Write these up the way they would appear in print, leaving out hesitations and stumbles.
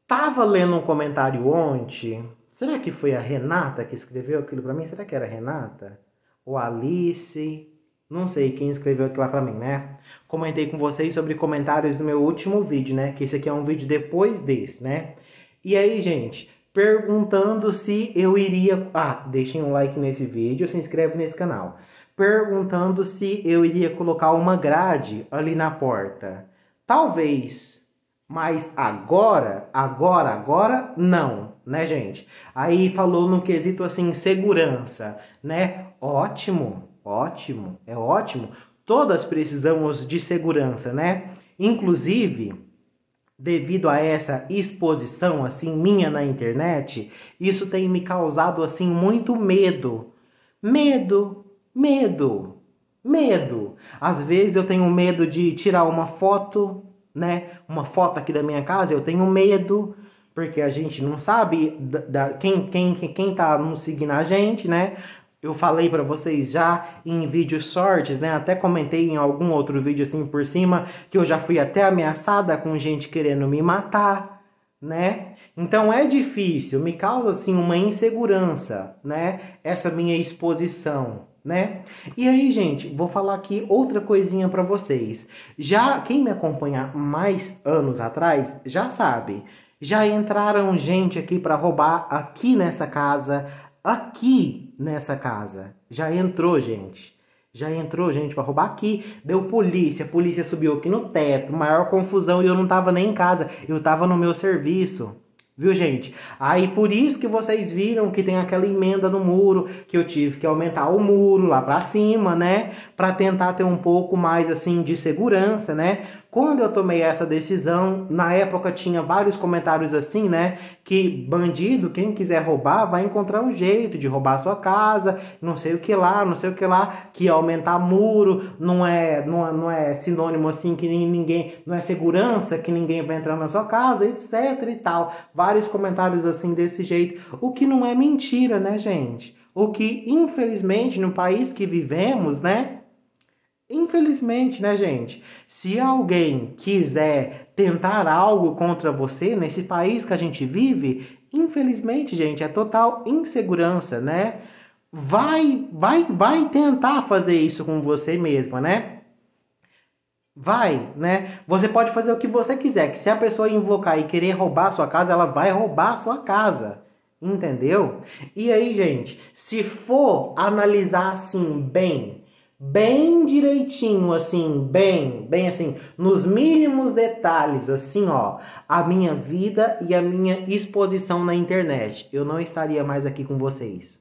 Tava lendo um comentário ontem. Será que foi a Renata que escreveu aquilo pra mim? Será que era a Renata? Ou a Alice? Não sei quem escreveu aquilo lá pra mim, né? Comentei com vocês sobre comentários no meu último vídeo, né? Que esse aqui é um vídeo depois desse, né? E aí, gente, perguntando se eu iria... Ah, deixem um like nesse vídeo, se inscreve nesse canal. Perguntando se eu iria colocar uma grade ali na porta. Talvez... Mas agora, não, né, gente? Aí falou no quesito assim, segurança, né? Ótimo, é ótimo. Todas precisamos de segurança, né? Inclusive, devido a essa exposição assim minha na internet, isso tem me causado assim muito medo. Medo. Às vezes eu tenho medo de tirar uma foto, né? Uma foto aqui da minha casa, eu tenho medo, porque a gente não sabe quem tá nos seguindo a gente, né? Eu falei pra vocês já em vídeos shorts, né? Até comentei em algum outro vídeo assim por cima, que eu já fui até ameaçada com gente querendo me matar, né? Então é difícil, me causa assim uma insegurança, né? Essa minha exposição, né? E aí, gente, vou falar aqui outra coisinha pra vocês. Já quem me acompanha mais anos atrás já sabe. Já entraram gente aqui pra roubar aqui nessa casa, Já entrou gente. Já entrou gente pra roubar aqui, deu polícia, a polícia subiu aqui no teto, maior confusão e eu não tava nem em casa, eu tava no meu serviço. Viu, gente? Aí por isso que vocês viram que tem aquela emenda no muro, que eu tive que aumentar o muro lá pra cima, né? Pra tentar ter um pouco mais, assim, de segurança, né? Quando eu tomei essa decisão, na época tinha vários comentários assim, né? Que bandido, quem quiser roubar, vai encontrar um jeito de roubar a sua casa, não sei o que lá, que aumentar muro não é sinônimo assim que ninguém, não é segurança que ninguém vai entrar na sua casa, etc e tal. Vários comentários assim desse jeito, o que não é mentira, né, gente? O que, infelizmente, no país que vivemos, né? Infelizmente, né, gente? Se alguém quiser tentar algo contra você nesse país que a gente vive, infelizmente, gente, é total insegurança, né? Vai tentar fazer isso com você mesma, né? Vai, né? Você pode fazer o que você quiser, que se a pessoa invocar e querer roubar a sua casa, ela vai roubar a sua casa. Entendeu? E aí, gente, se for analisar assim bem direitinho, assim, bem assim, nos mínimos detalhes, assim, ó, a minha vida e a minha exposição na internet, eu não estaria mais aqui com vocês.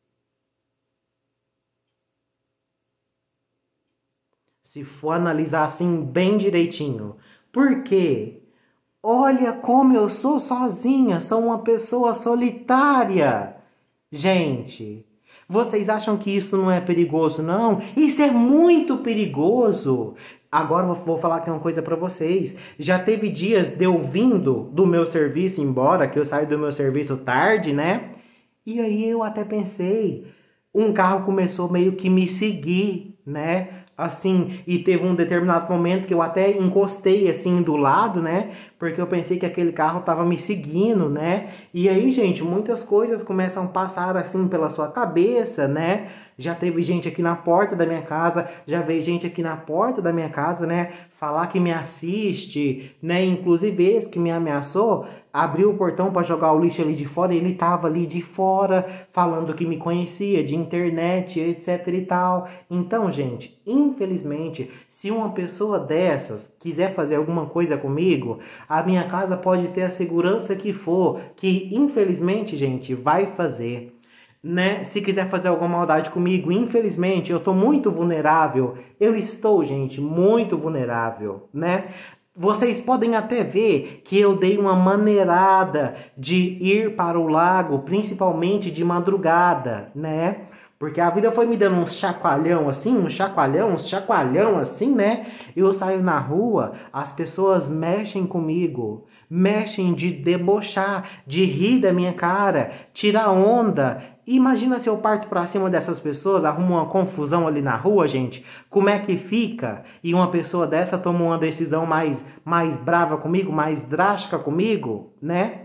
Se for analisar assim bem direitinho. Por quê? Olha como eu sou sozinha, sou uma pessoa solitária. Gente, vocês acham que isso não é perigoso, não? Isso é muito perigoso. Agora eu vou falar aqui uma coisa pra vocês. Já teve dias de eu vindo do meu serviço embora, que eu saio do meu serviço tarde, né? E aí eu até pensei, um carro começou meio que me seguir, né? Assim, e teve um determinado momento que eu até encostei assim do lado, né? Porque eu pensei que aquele carro tava me seguindo, né? E aí, gente, muitas coisas começam a passar assim pela sua cabeça, né? Já teve gente aqui na porta da minha casa, já veio gente aqui na porta da minha casa, né? Falar que me assiste, né? Inclusive esse que me ameaçou, abriu o portão para jogar o lixo ali de fora e ele tava ali de fora, falando que me conhecia, de internet, etc e tal. Então, gente, infelizmente, se uma pessoa dessas quiser fazer alguma coisa comigo, a minha casa pode ter a segurança que for, que infelizmente, gente, vai fazer. Né? Se quiser fazer alguma maldade comigo, infelizmente, eu tô muito vulnerável. Eu estou, gente, muito vulnerável, né? Vocês podem até ver que eu dei uma maneirada de ir para o lago, principalmente de madrugada, né? Porque a vida foi me dando uns chacoalhão assim, uns chacoalhão assim, né? Eu saio na rua, as pessoas mexem comigo, mexem de debochar, de rir da minha cara, tirar onda. Imagina se eu parto pra cima dessas pessoas, arrumo uma confusão ali na rua, gente. Como é que fica? E uma pessoa dessa toma uma decisão mais brava comigo, mais drástica comigo, né?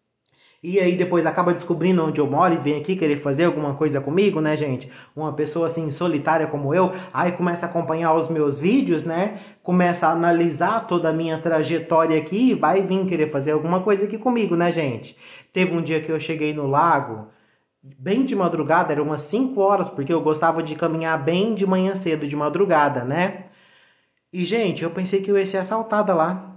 E aí depois acaba descobrindo onde eu moro e vem aqui querer fazer alguma coisa comigo, né, gente? Uma pessoa assim solitária como eu, aí começa a acompanhar os meus vídeos, né? Começa a analisar toda a minha trajetória aqui e vai vir querer fazer alguma coisa aqui comigo, né, gente? Teve um dia que eu cheguei no lago, bem de madrugada, era umas 5 horas, porque eu gostava de caminhar bem de manhã cedo, de madrugada, né? E, gente, eu pensei que eu ia ser assaltada lá.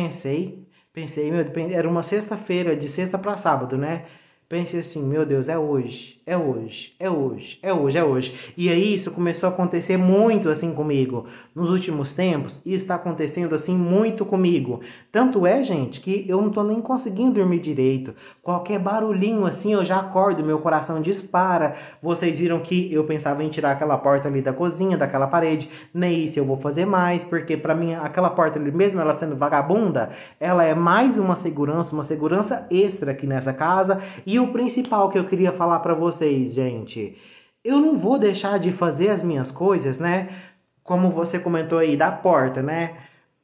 Pensei, meu, era uma sexta-feira, de sexta para sábado, né? Pensei assim, meu Deus, é hoje, é hoje, é hoje, é hoje, é hoje. E aí isso começou a acontecer muito assim comigo nos últimos tempos e está acontecendo assim muito comigo. Tanto é, gente, que eu não tô nem conseguindo dormir direito. Qualquer barulhinho assim eu já acordo, meu coração dispara. Vocês viram que eu pensava em tirar aquela porta ali da cozinha, daquela parede. Nem isso eu vou fazer mais, porque para mim aquela porta ali, mesmo ela sendo vagabunda, ela é mais uma segurança extra aqui nessa casa. E o principal que eu queria falar para vocês, gente, eu não vou deixar de fazer as minhas coisas, né? Como você comentou aí da porta, né?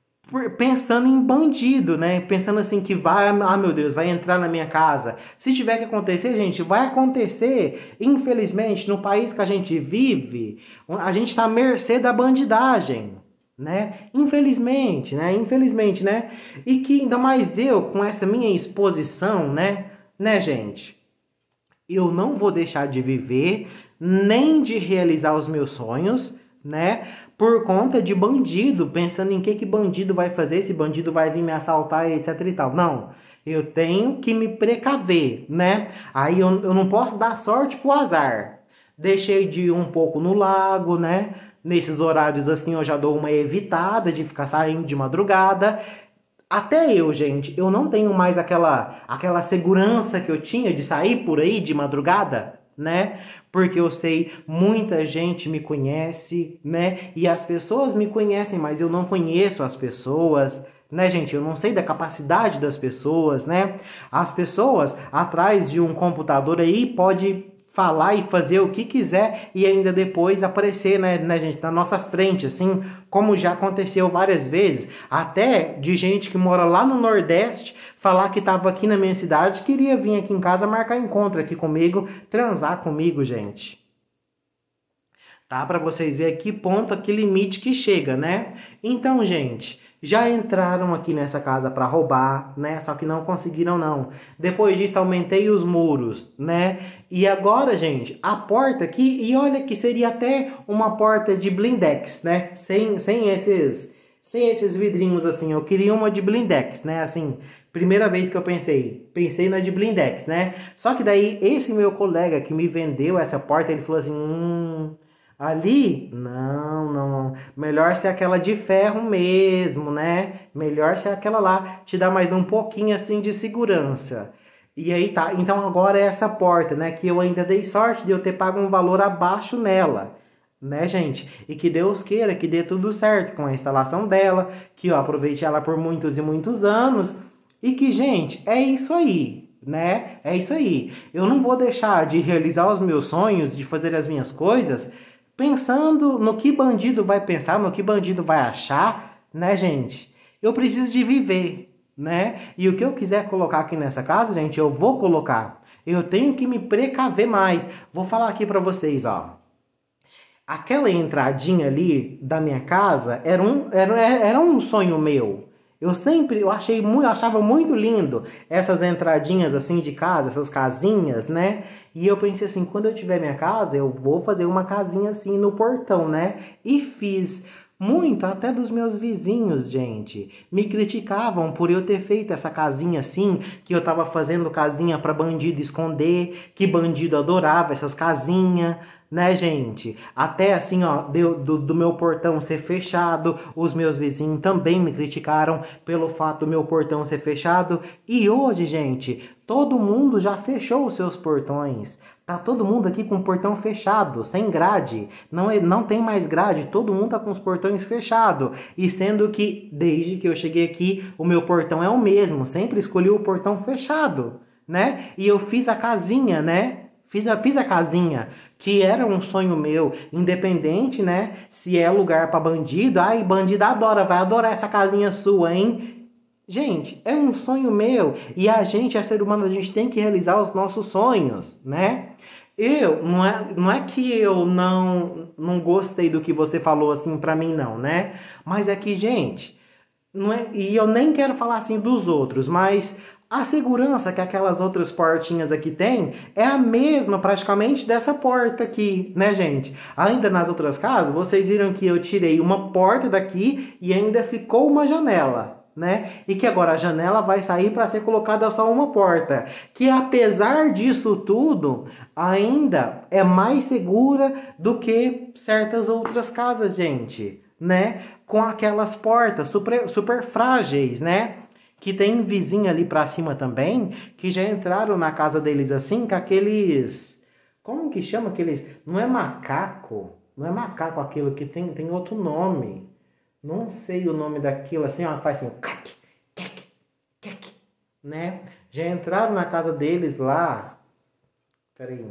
Pensando em bandido, né? Pensando assim que vai, ah meu Deus, vai entrar na minha casa. Se tiver que acontecer, gente, vai acontecer. Infelizmente, no país que a gente vive, a gente está à mercê da bandidagem, né? Infelizmente, né? Infelizmente, né? E que ainda mais eu com essa minha exposição, né, gente? Eu não vou deixar de viver, nem de realizar os meus sonhos, né? Por conta de bandido, pensando em que bandido vai fazer, se bandido vai vir me assaltar, etc e tal. Não, eu tenho que me precaver, né? Aí eu não posso dar sorte pro azar. Deixei de ir um pouco no lago, né? Nesses horários assim eu já dou uma evitada de ficar saindo de madrugada. Até eu, gente, eu não tenho mais aquela segurança que eu tinha de sair por aí de madrugada, né? Porque eu sei, muita gente me conhece, né? E as pessoas me conhecem, mas eu não conheço as pessoas, né, gente? Eu não sei da capacidade das pessoas, né? As pessoas atrás de um computador aí pode falar e fazer o que quiser e ainda depois aparecer, né, gente, na nossa frente, assim, como já aconteceu várias vezes, até de gente que mora lá no Nordeste, falar que estava aqui na minha cidade, queria vir aqui em casa marcar encontro aqui comigo, transar comigo, gente. Tá? Para vocês verem a que ponto, a que limite que chega, né? Então, gente, já entraram aqui nessa casa para roubar, né? Só que não conseguiram, não. Depois disso, aumentei os muros, né? E agora, gente, a porta aqui, e olha que seria até uma porta de blindex, né? Sem esses vidrinhos assim. Eu queria uma de blindex, né? Assim, primeira vez que eu pensei na de blindex, né? Só que daí, esse meu colega que me vendeu essa porta, ele falou assim, ali, não. Melhor ser aquela de ferro mesmo, né? Melhor ser aquela lá, te dá mais um pouquinho assim de segurança. E aí tá, então agora é essa porta, né? Que eu ainda dei sorte de eu ter pago um valor abaixo nela, né, gente? E que Deus queira que dê tudo certo com a instalação dela, que eu aproveite ela por muitos e muitos anos. E que, gente, é isso aí, né? É isso aí. Eu não vou deixar de realizar os meus sonhos, de fazer as minhas coisas pensando no que bandido vai pensar, no que bandido vai achar, né, gente? Eu preciso de viver, né? E o que eu quiser colocar aqui nessa casa, gente, eu vou colocar. Eu tenho que me precaver mais. Vou falar aqui pra vocês, ó. Aquela entradinha ali da minha casa era um sonho meu. Achava muito lindo essas entradinhas assim de casa, essas casinhas, né? E eu pensei assim, quando eu tiver minha casa, eu vou fazer uma casinha assim no portão, né? E fiz muito, até dos meus vizinhos, gente. Me criticavam por eu ter feito essa casinha assim, que eu tava fazendo casinha para bandido esconder, que bandido adorava essas casinhas, né, gente? Até assim, ó, do meu portão ser fechado, os meus vizinhos também me criticaram pelo fato do meu portão ser fechado. E hoje, gente, todo mundo já fechou os seus portões. Tá todo mundo aqui com o portão fechado, sem grade. Não tem mais grade, todo mundo tá com os portões fechados. E sendo que, desde que eu cheguei aqui, o meu portão é o mesmo. Sempre escolhi o portão fechado, né? E eu fiz a casinha, né? Fiz a casinha, que era um sonho meu, independente, né? Se é lugar para bandido, ai, bandido adora, vai adorar essa casinha sua, hein? Gente, é um sonho meu e a gente, é ser humano, a gente tem que realizar os nossos sonhos, né? Não é que eu não gostei do que você falou assim pra mim, não, né? Mas é que, gente, não é, e eu nem quero falar assim dos outros, mas a segurança que aquelas outras portinhas aqui tem é a mesma praticamente dessa porta aqui, né, gente? Ainda nas outras casas, vocês viram que eu tirei uma porta daqui e ainda ficou uma janela, né? E que agora a janela vai sair para ser colocada só uma porta. Que apesar disso tudo, ainda é mais segura do que certas outras casas, gente, né? Com aquelas portas super frágeis, né? Que tem vizinho ali pra cima também, que já entraram na casa deles assim, com aqueles... Como que chama aqueles... Não é macaco? Não é macaco aquilo, que tem outro nome. Não sei o nome daquilo, assim, ó, faz assim... Cac, cac, cac, né? Já entraram na casa deles lá... Peraí...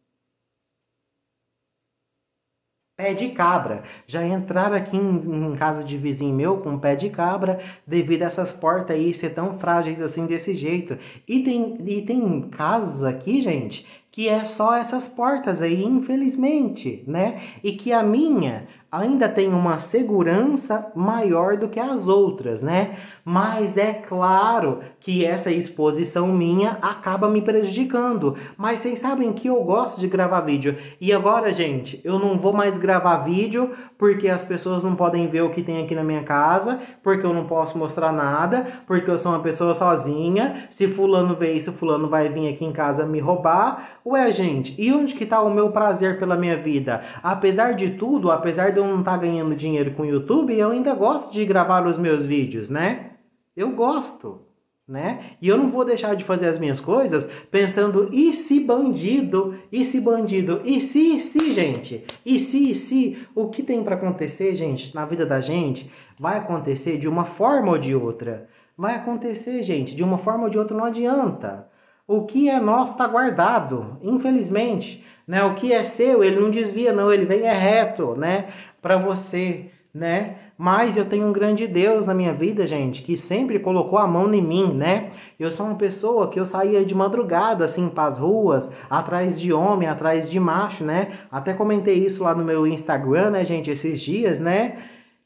Pé de cabra. Já entraram aqui em casa de vizinho meu com pé de cabra devido a essas portas aí ser tão frágeis assim desse jeito. E tem casas aqui, gente, que é só essas portas aí, infelizmente, né? E que a minha ainda tem uma segurança maior do que as outras, né? Mas é claro que essa exposição minha acaba me prejudicando. Mas vocês sabem que eu gosto de gravar vídeo. E agora, gente, eu não vou mais gravar vídeo porque as pessoas não podem ver o que tem aqui na minha casa, porque eu não posso mostrar nada, porque eu sou uma pessoa sozinha. Se fulano vê isso, fulano vai vir aqui em casa me roubar. Ué, gente, e onde que tá o meu prazer pela minha vida? Apesar de tudo, apesar de eu não estar ganhando dinheiro com o YouTube, eu ainda gosto de gravar os meus vídeos, né? Eu gosto, né? E eu não vou deixar de fazer as minhas coisas pensando, e se bandido? E se bandido? E se, gente? E se? O que tem para acontecer, gente, na vida da gente, vai acontecer de uma forma ou de outra. Vai acontecer, gente, de uma forma ou de outra, não adianta. O que é nosso está guardado, infelizmente, né? O que é seu, ele não desvia, não, ele vem reto, né? Para você, né? Mas eu tenho um grande Deus na minha vida, gente, que sempre colocou a mão em mim, né? Eu sou uma pessoa que eu saía de madrugada, assim, para as ruas, atrás de homem, atrás de macho, né? Até comentei isso lá no meu Instagram, né, gente, esses dias, né?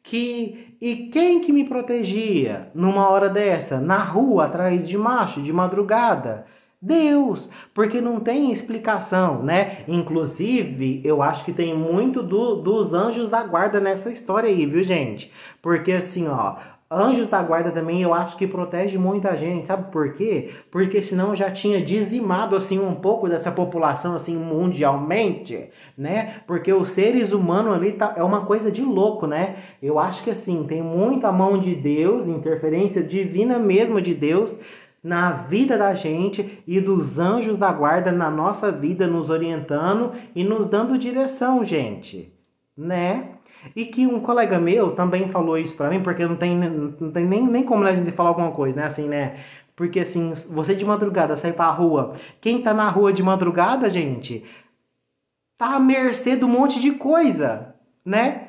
E quem que me protegia numa hora dessa? Na rua, atrás de macho, de madrugada? Deus, porque não tem explicação, né? Inclusive, eu acho que tem muito dos anjos da guarda nessa história aí, viu, gente? Porque assim, ó, anjos da guarda também eu acho que protege muita gente, sabe por quê? Porque senão já tinha dizimado assim um pouco dessa população assim mundialmente, né? Porque os seres humanos ali é uma coisa de louco, né? Eu acho que assim, tem muita mão de Deus, interferência divina mesmo de Deus na vida da gente e dos anjos da guarda na nossa vida, nos orientando e nos dando direção, gente, né? E que um colega meu também falou isso pra mim, porque não tem nem como a gente falar alguma coisa, né? Assim, né? Porque assim, você de madrugada sair pra rua, quem tá na rua de madrugada, gente, tá à mercê de um monte de coisa, né?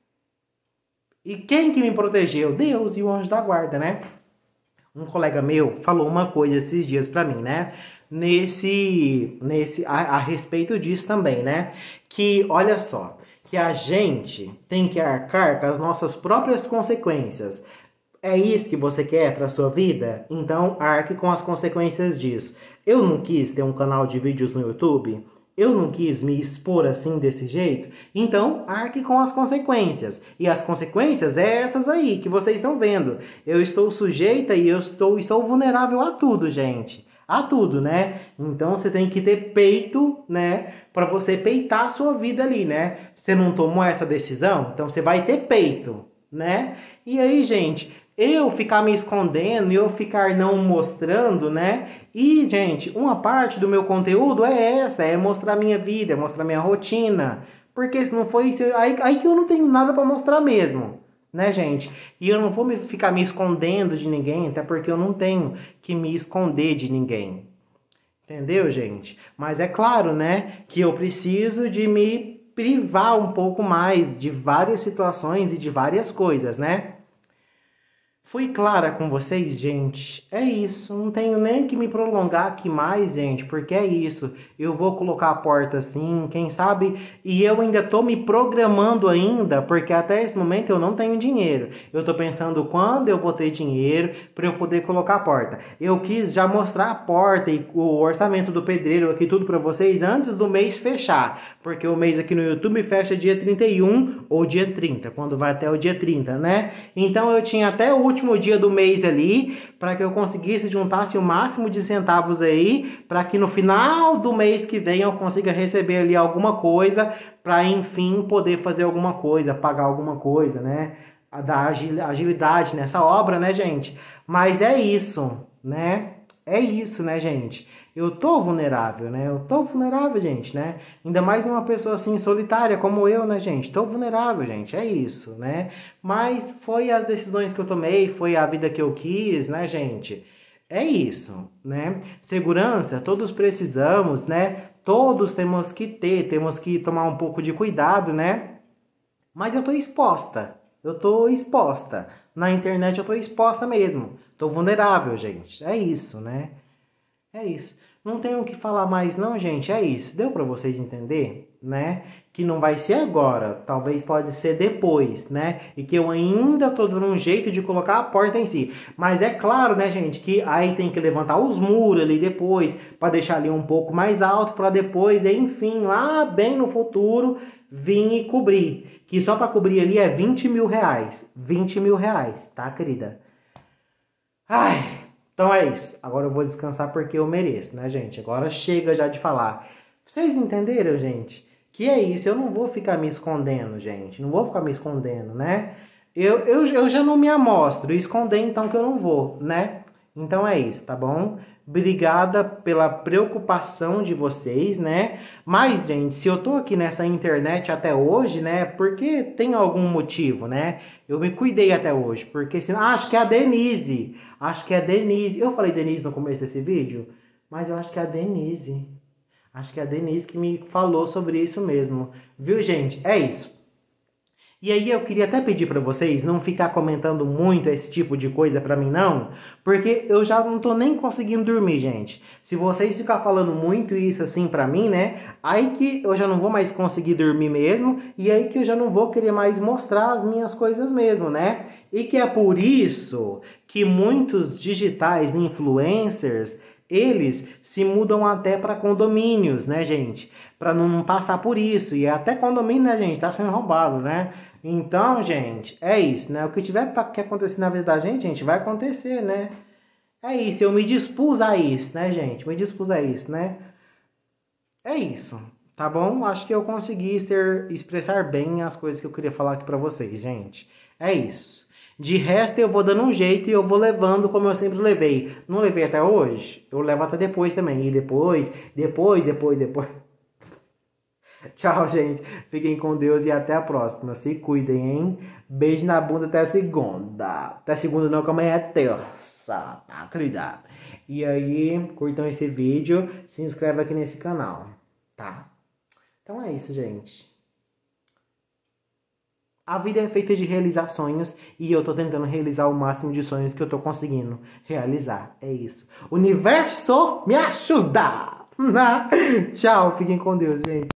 E quem que me protegeu? Deus e o anjo da guarda, né? Um colega meu falou uma coisa esses dias pra mim, né? A respeito disso também, né? Que, olha só, que a gente tem que arcar com as nossas próprias consequências. É isso que você quer para sua vida? Então arque com as consequências disso. Eu não quis ter um canal de vídeos no YouTube. Eu não quis me expor assim desse jeito, então arque com as consequências. E as consequências é essas aí que vocês estão vendo. Eu estou sujeita e estou vulnerável a tudo, gente. a tudo, né? Então você tem que ter peito, né, para você peitar a sua vida ali, né? Você não tomou essa decisão, então você vai ter peito, né? E aí, gente, eu ficar me escondendo, eu ficar não mostrando, né? E, gente, uma parte do meu conteúdo é essa, é mostrar minha vida, é mostrar minha rotina. Porque se não for isso, aí que eu não tenho nada para mostrar mesmo, né, gente? E eu não vou ficar me escondendo de ninguém, até porque eu não tenho que me esconder de ninguém. Entendeu, gente? Mas é claro, né, que eu preciso de me privar um pouco mais de várias situações e de várias coisas, né? Fui clara com vocês, gente? É isso. Não tenho nem que me prolongar aqui mais, gente, porque é isso. Eu vou colocar a porta assim, quem sabe? E eu ainda tô me programando ainda, porque até esse momento eu não tenho dinheiro. Eu tô pensando quando eu vou ter dinheiro para eu poder colocar a porta. Eu quis já mostrar a porta e o orçamento do pedreiro aqui tudo para vocês antes do mês fechar, porque o mês aqui no YouTube fecha dia 31 ou dia 30, quando vai até o dia 30, né? Então eu tinha até o último dia do mês ali, para que eu conseguisse juntasse o máximo de centavos aí, para que no final do mês que vem eu consiga receber ali alguma coisa, para enfim poder fazer alguma coisa, pagar alguma coisa, né? Dar agilidade nessa obra, né, gente? Mas é isso, né? É isso, né, gente? Eu tô vulnerável, né? Eu tô vulnerável, gente, né? Ainda mais uma pessoa assim solitária como eu, né, gente? Tô vulnerável, gente. É isso, né? Mas foi as decisões que eu tomei, foi a vida que eu quis, né, gente? É isso, né? Segurança, todos precisamos, né? Todos temos que tomar um pouco de cuidado, né? Mas eu tô exposta. Eu tô exposta. Na internet eu tô exposta mesmo. Tô vulnerável, gente. É isso, né? É isso. Não tenho o que falar mais não, gente. É isso. Deu para vocês entender, né? Que não vai ser agora. Talvez pode ser depois, né? E que eu ainda tô dando um jeito de colocar a porta em si. Mas é claro, né, gente, que aí tem que levantar os muros ali depois, para deixar ali um pouco mais alto, para depois, enfim, lá bem no futuro, vir e cobrir. Que só para cobrir ali é 20 mil reais. 20 mil reais, tá, querida? Ai... Então é isso. Agora eu vou descansar porque eu mereço, né, gente? Agora chega já de falar. Vocês entenderam, gente? Que é isso. Eu não vou ficar me escondendo, gente. Não vou ficar me escondendo, né? Eu já não me amostro. Esconder, então, que eu não vou, né? Então é isso, tá bom? Obrigada pela preocupação de vocês, né? Mas, gente, se eu tô aqui nessa internet até hoje, né? Porque tem algum motivo, né? Eu me cuidei até hoje, porque senão... acho que é a Denise. Acho que é a Denise. Eu falei Denise no começo desse vídeo, mas eu acho que é a Denise. Acho que é a Denise que me falou sobre isso mesmo. Viu, gente? É isso. E aí eu queria até pedir para vocês não ficar comentando muito esse tipo de coisa para mim não, porque eu já não tô nem conseguindo dormir, gente. Se vocês ficar falando muito isso assim para mim, né, aí que eu já não vou mais conseguir dormir mesmo, e aí que eu já não vou querer mais mostrar as minhas coisas mesmo, né? E que é por isso que muitos digitais influencers, eles se mudam até para condomínios, né, gente? Para não passar por isso. E até condomínio, né, gente, tá sendo roubado, né? Então, gente, é isso, né? O que tiver que acontecer na vida da gente, vai acontecer, né? É isso, eu me dispus a isso, né, gente? Me dispus a isso, né? É isso, tá bom? Acho que eu consegui expressar bem as coisas que eu queria falar aqui pra vocês, gente. É isso. De resto, eu vou dando um jeito e eu vou levando como eu sempre levei. Não levei até hoje? Eu levo até depois também. E depois. Tchau, gente. Fiquem com Deus e até a próxima. Se cuidem, hein? Beijo na bunda até segunda. Até segunda não, que amanhã é terça. Tá, querida? E aí, curtam esse vídeo. Se inscreve aqui nesse canal. Tá? Então é isso, gente. A vida é feita de realizar sonhos e eu tô tentando realizar o máximo de sonhos que eu tô conseguindo realizar. É isso. Universo, me ajuda! Tchau, fiquem com Deus, gente.